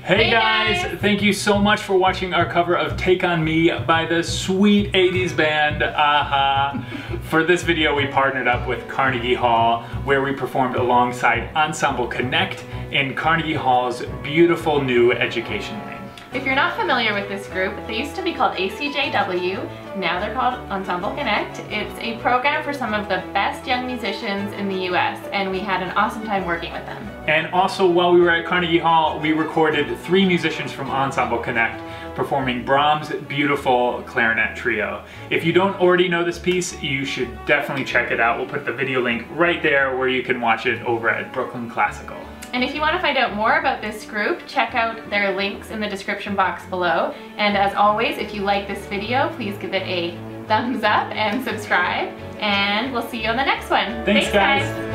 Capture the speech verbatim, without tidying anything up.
Hey, hey guys. guys! Thank you so much for watching our cover of Take On Me by the sweet eighties band, Aha. For this video, we partnered up with Carnegie Hall, where we performed alongside Ensemble Connect in Carnegie Hall's beautiful new education wing. If you're not familiar with this group, they used to be called A C J W, now they're called Ensemble Connect. It's a program for some of the best young musicians in the U S, and we had an awesome time working with them. And also, while we were at Carnegie Hall, we recorded three musicians from Ensemble Connect performing Brahms' beautiful clarinet trio. If you don't already know this piece, you should definitely check it out. We'll put the video link right there where you can watch it over at Brooklyn Classical. And if you want to find out more about this group, check out their links in the description box below. And as always, if you like this video, please give it a thumbs up and subscribe. And we'll see you on the next one. Thanks, Thanks guys. guys.